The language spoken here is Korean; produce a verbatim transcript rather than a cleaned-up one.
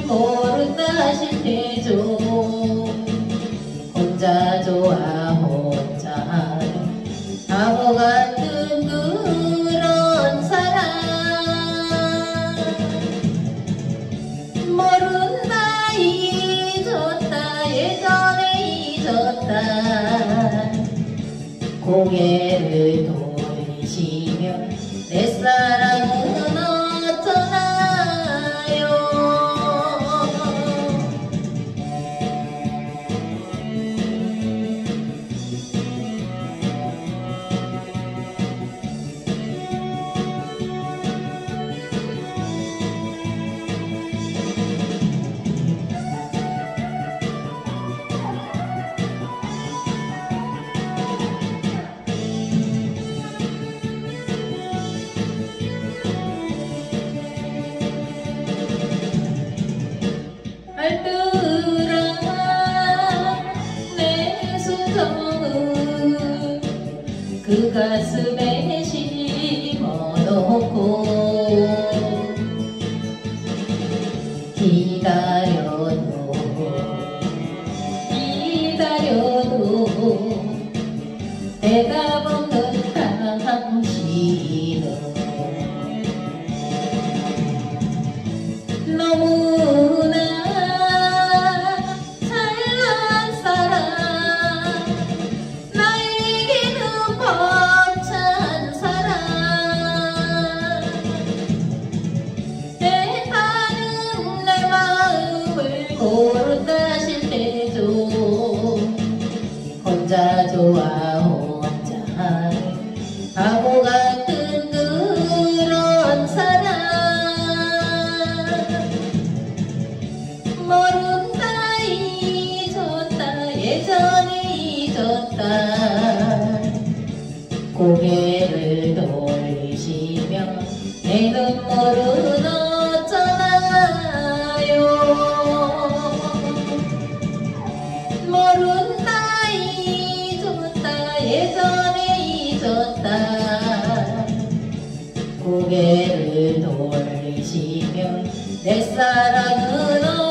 모른다 실패죠. 혼자 좋아 혼자 바보 같은 그런 사람. 모른다 잊었다 예전에 잊었다. 고개를 돌리시면 내 사랑은 어쩌나요. 알뜰한 내 수정은 그 가슴에 심어놓고 기다려도 기다려도 대답 없는 당신은 너무나 잘난 사람. 나에게는 벅찬 사람. 애타는 내 마음을 모른다 실패죠. 혼자 좋아 혼자 바보 같은 그런 사람. 모른다 잊었다 예전에 잊었다. 고개를 돌리시면 내 눈물은 어쩌나요. 모른다 잊었다 예전에 잊었다. 고개를 돌리시면 내 사랑은